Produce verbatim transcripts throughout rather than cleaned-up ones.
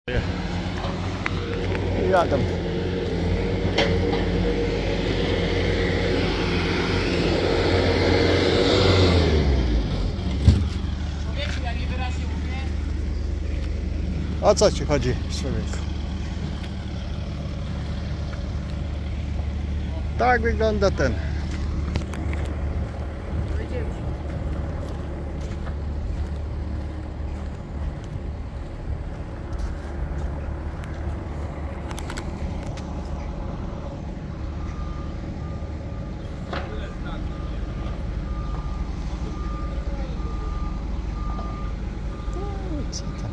Jadę. O co ci chodzi, człowieku? Tak wygląda ten. Co tam?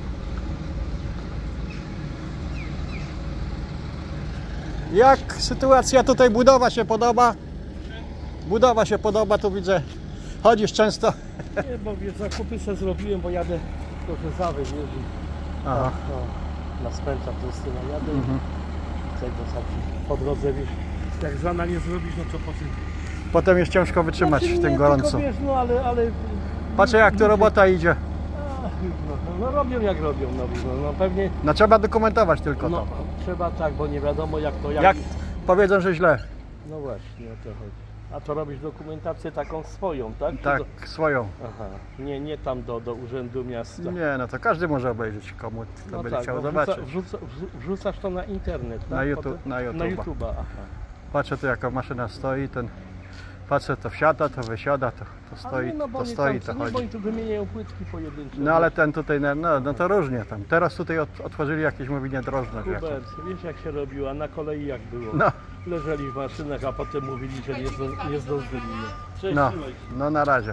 Jak sytuacja tutaj, budowa się podoba? Budowa się podoba, tu widzę, chodzisz często. Nie, bo zakupy sobie zrobiłem, bo jadę trochę zawyż, jeździ. Aha. No, na Spęcza Krystyna jadę. Mhm. Tego po drodze, wiesz, jak zana nie zrobisz, no to potem... Potem jest ciężko wytrzymać Znaczy, w tym nie, gorącu. tylko, wiesz, no ale... ale Patrzę jak tu robota idzie. No, no robią jak robią, no, no, no pewnie... No trzeba dokumentować tylko No to. trzeba tak, bo nie wiadomo jak to... Jak, Jak powiedzą, że źle. No właśnie, o to chodzi. A to robisz dokumentację taką swoją, tak? Czy Tak, do... swoją. Aha, nie, nie tam do, do Urzędu Miasta. Nie, no to każdy może obejrzeć, komu kto No będzie tak, chciał no zobaczyć. wrzuca, wrzuca, wrzucasz to na internet, tak? Na YouTube, Potem... na Na YouTube'a. YouTube'a, aha. Patrzę tu jaka maszyna stoi, ten facet to wsiada, to wysiada, to, to stoi, nie, no, bo to oni stoi, tam, to nie, bo chodzi. oni tu wymieniają płytki pojedyncze. No ale ten tutaj, no, no to różnie tam. Teraz tutaj ot, otworzyli jakieś mobilnie drożne. Hubert, wiesz jak się robiło, a na kolei jak było? No, Leżeli w maszynach, a potem mówili, że nie, zdo, nie zdążyli. Cześć, no, Miłeś. no na razie.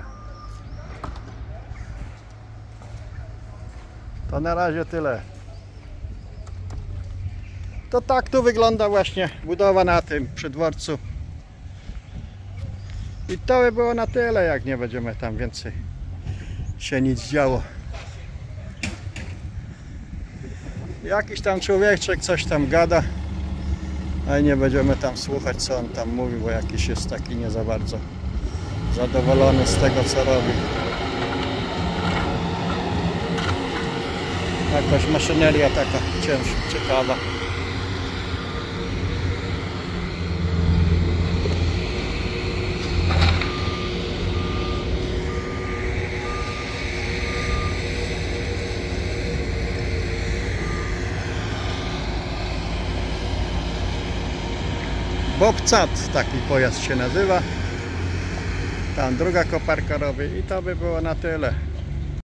To na razie tyle. To tak tu wygląda właśnie budowa na tym przy dworcu. I to by było na tyle, jak nie będziemy tam więcej się nic działo. Jakiś tam człowieczek coś tam gada, ale nie będziemy tam słuchać, co on tam mówi, bo jakiś jest taki nie za bardzo zadowolony z tego, co robi. Jakaś maszyneria taka ciężka, ciekawa. Bobcat, taki pojazd się nazywa. Tam druga koparka robi i to by było na tyle.